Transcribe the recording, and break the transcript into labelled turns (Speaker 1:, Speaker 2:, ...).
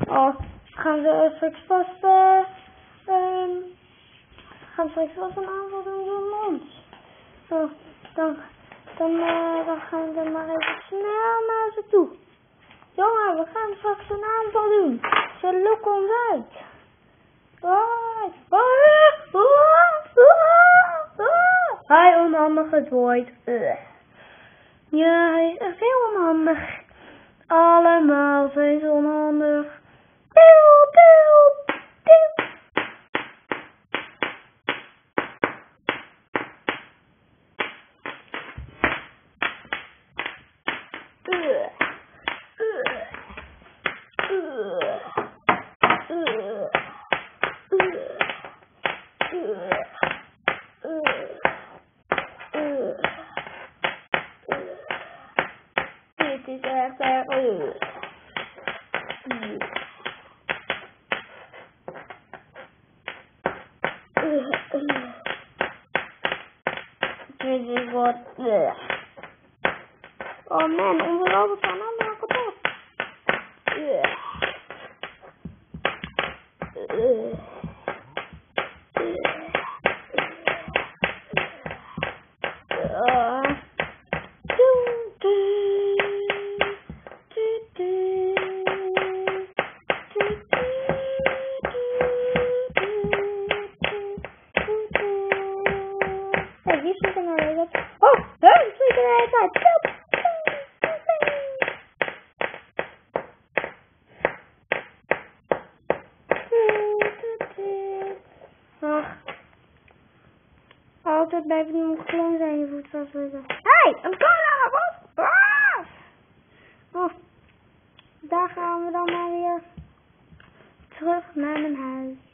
Speaker 1: Oh, gaan ze straks vast, gaan straks vast een aanval doen door ons. Oh, dan gaan we maar even snel naar ze toe. Jongen, we gaan straks een aanval doen. Ze lokken ons uit. Hij onhandig gedwooid. Ja, hij is echt heel onhandig. Allemaal zijn ze onhandig. Pieuw, pieuw, pieuw. Dit is echt erg. Dit is wat. Oh man, onze robots zijn allemaal kapot. Hey, wie zit er nou weer op? Oh, hun vliegen de hele tijd. Ach, altijd blijft het nog gewoon zijn je voet vastleggen. Hey, een cola, wat? Oh, daar gaan we dan maar weer terug naar mijn huis.